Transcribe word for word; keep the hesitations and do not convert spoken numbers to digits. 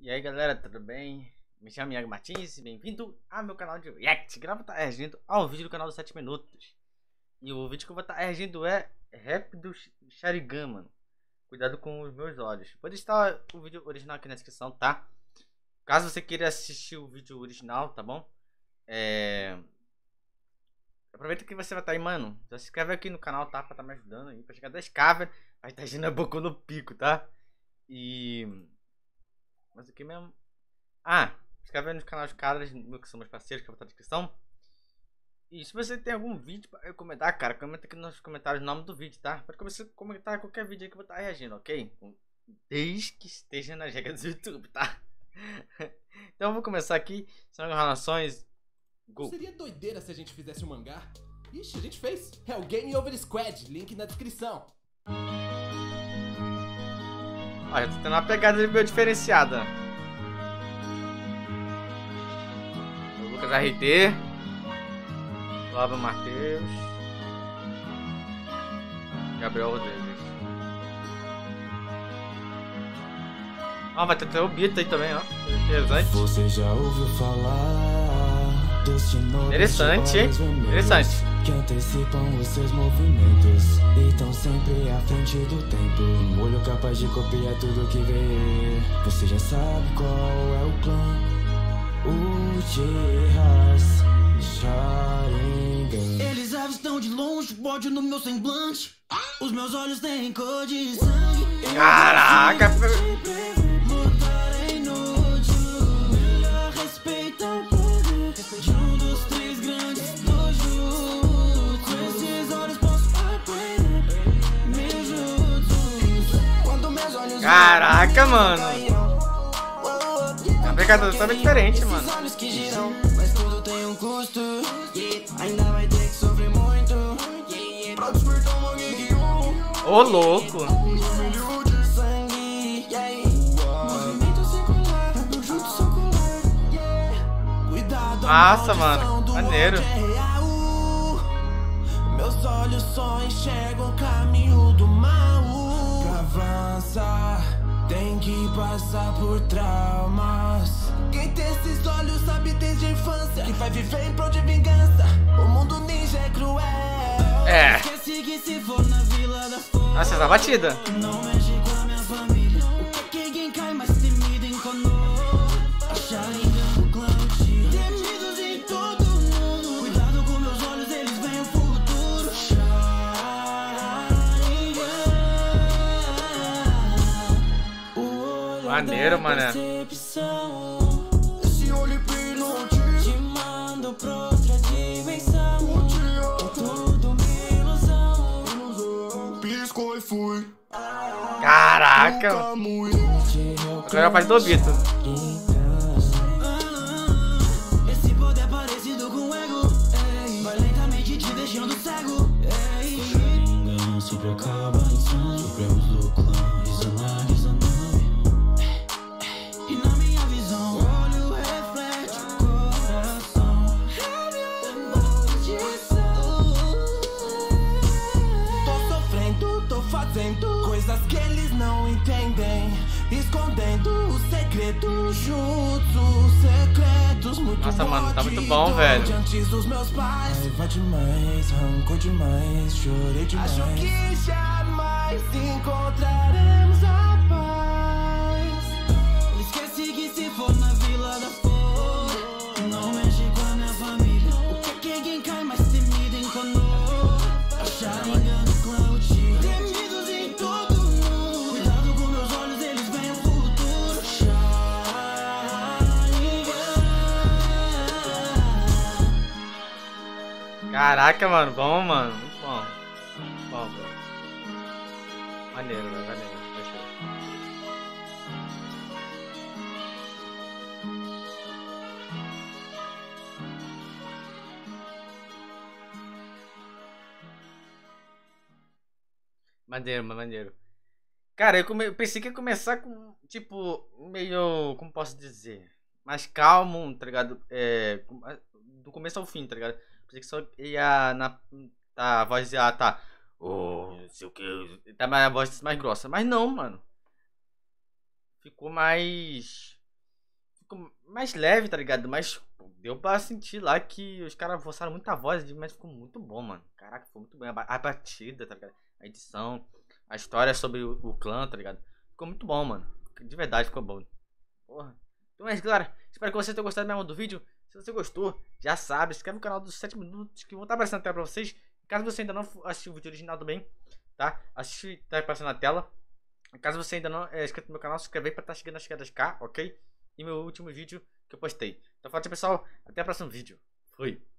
E aí galera, tudo bem? Me chamo Iago Martins e bem-vindo ao meu canal de React. Que eu vou estar reagindo ao vídeo do canal dos sete minutos. E o vídeo que eu vou estar reagindo é Rap do Sharingan, mano. Cuidado com os meus olhos. Vou deixar o vídeo original aqui na descrição, tá? Caso você queira assistir o vídeo original, tá bom? É... Aproveita que você vai estar aí, mano. Já se inscreve aqui no canal, tá? Pra estar me ajudando aí. Pra chegar a dez k, velho. Vai estar agindo a boca no pico, tá? E... Mas aqui mesmo... Ah, se inscreve aí nos canais de caras, que são meus parceiros, que eu vou estar na descrição. E se você tem algum vídeo pra comentar, cara, comenta aqui nos comentários o nome do vídeo, tá? Pode começar a comentar qualquer vídeo aí que eu vou estar reagindo, ok? Desde que esteja nas regras do YouTube, tá? Então eu vou começar aqui, são relações... Go. Seria doideira se a gente fizesse um mangá? Ixi, a gente fez. É o Game Over Squad, link na descrição. Olha, tô tendo uma pegada meio diferenciada. O Lucas R T, Flávio Matheus, Gabriel Rodrigues. Ó, vai ter até o beat aí também, ó. Interessante. Você já ouviu falar deste novo Interessante, hein? Interessante. Que antecipam os seus movimentos e estão sempre à frente do tempo. Um olho capaz de copiar tudo que vê. Você já sabe qual é o clã. O Jihas Sharingan. Eles avistam de longe o ódio no meu semblante. Os meus olhos têm cor de sangue. Caraca! Lutar é inútil. Melhor respeita o poder de um dos três grandes dojos. Com esses olhos posso aprender meus jutsus. Quando meus olhos... Caraca, mano! A pegada totalmente diferente, mano. Olhos que giram, mas tudo tem um custo. Ainda vai ter que sofrer muito. Pra despertar uma gangue. Ô, louco! Massa, mano. Maneiro. Meus olhos só enxergam o caminho do mal. Pra avançar, tem que passar por traumas. Quem tem esses olhos sabe desde a infância que vai viver em prol de vingança. O mundo ninja é cruel. É. Esqueci que se for na vila da flor. Nossa, essa batida. Não mexe com a minha família. O que que quem cai mais temido enconou? A Sharingan do clã Uchiha. Temidos em todo mundo. Cuidado com meus olhos, eles veem o futuro. Sharingan. Maneiro, mané. Esse olho brilhante te mando pra outra dimensão. É tudo uma ilusão. Piscou e fui. Caraca! Agora é a parte do Obito. Esse poder é parecido com o ego. Ei, vai lentamente te deixando cego. Ei, Sharingan sempre acaba em sangue. Supremos do clã Izanagi, Izanami. e na minha visão, o olho reflete o coração. É minha maldição. Tô sofrendo, tô fazendo coisas que eles não entendem. Escondendo os segredos juntos, secretos muito Nossa, mano, tá muito ódio bom, velho. antes dos meus pais. Raiva demais, rancor demais, chorei demais. Acho que jamais encontraremos a paz. Esqueci que se for na vila da flor, não mexe com a minha família. O que que quem cai mais temido enconou? A Sharingan do clã Uchiha. Temidos em todo mundo. Cuidado com meus olhos, eles veem o futuro. Sharingan. Caraca, mano. Bom, mano. Muito bom. Bom, velho. Maneiro, velho. Maneiro. Gostei. Maneiro, mano. Maneiro. Cara, eu, come... eu pensei que ia começar com, tipo, meio, como posso dizer, mais calmo, tá ligado? É, com- do começo ao fim, tá ligado? Pensei que só ia na, tá, a voz ia tá, oh, não sei o que, tá mais a voz mais grossa, mas não, mano. Ficou mais mais leve, tá ligado? Mas deu pra sentir lá que os caras forçaram muita voz, mas ficou muito bom, mano. Caraca, ficou muito bem. A, a batida, tá ligado? A edição, a história sobre o, o clã, tá ligado? Ficou muito bom, mano. De verdade, ficou bom. Porra. Então é isso, galera. Espero que você tenha gostado mesmo do vídeo. Se você gostou, já sabe, se inscreve no canal dos sete minutos que vão estar aparecendo na tela pra vocês. Caso você ainda não assistiu o vídeo original também, tá? Assiste, tá aparecendo na tela. Caso você ainda não é inscrito no meu canal, se inscreve aí pra estar chegando nas chegadas K, ok? E meu último vídeo que eu postei. Então, forte pessoal, até o próximo vídeo. Fui!